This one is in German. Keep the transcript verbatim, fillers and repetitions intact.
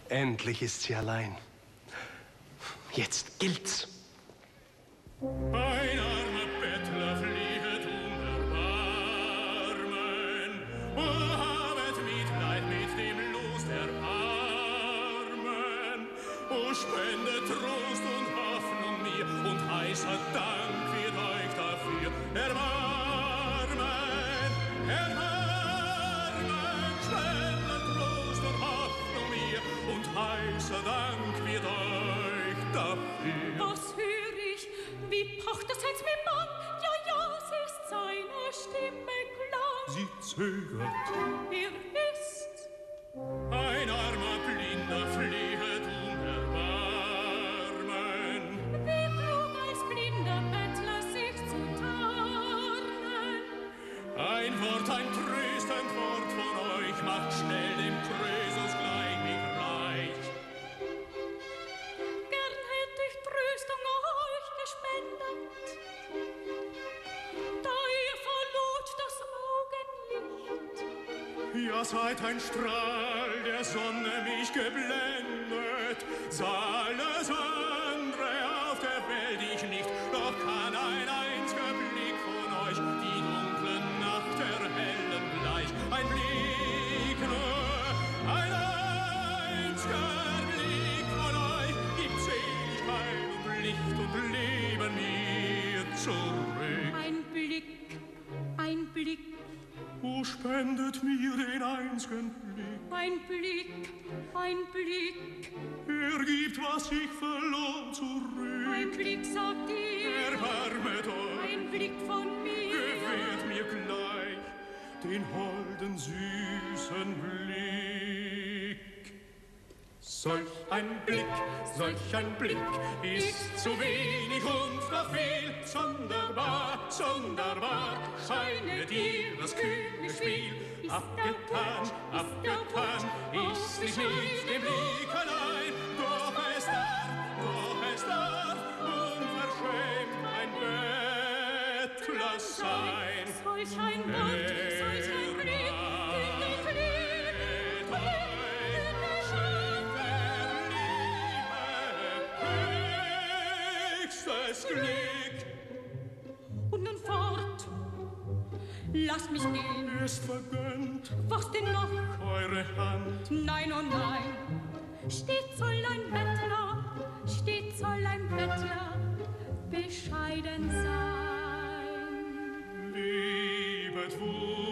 Endlich ist sie allein. Jetzt gilt's. Ein armer Bettler fliehet um Erbarmen. O habet Mitleid mit dem Los der Armen. O spendet Trost und Hoffnung mir und heißer Dank wird euch dafür. Erbarmen, Erbarmen, spendet Trost und Hoffnung mir und heißer Dank wird euch dafür. Was hör ich? Wie pocht das Herz mit Mann? Ja, ja, es ist seine Stimme klar. Sie zögert. Er ist Ein armer Blinder fliehet um Erbarmen. wie klug als blinder Bettler sich zu tarnen. Ein Wort, ein tröstend Wort von euch macht schnell dem Krösus gleich mich reich. Gern hätt ich Tröstung euch gespendet, da ihr verlot das Augenlicht. Ja, seit ein Strahl der Sonne mich geblendet, sah alles andere auf der Welt ich nicht, doch kann ein einziger Blick von euch die dunkle Nacht erhellen gleich. Ein Blick nur, ein einziger Blick von euch gibt Seligkeit und Licht und Leben mir zurück. Ein Blick, ein Blick, O spendet mir den einzigen Blick. ein Blick, ein Blick. Er gibt, was ich verlor, zurück. Ein Blick sagt ihr, Erbarmet euch, ein Blick von mir. gewährt mir gleich den holden, süßen Blick. Solch ein Blick, solch ein Blick ist zu wenig und verfehlt. Sonderbar, sonderbar scheinet ihr das kühne Spiel. Abgetan, abgetan ist ich nicht im Blick allein. Doch es darf, doch es darf unverschämt ein Bettler sein. Solch ein Wort, solch ein Blick, kühnes Lied, Höchstes Glück. und nun fort. Lass mich gehen, Ist vergönnt was denn noch? eure Hand. Nein, oh nein, stets soll ein Bettler, stets soll ein Bettler bescheiden sein. Liebet wohl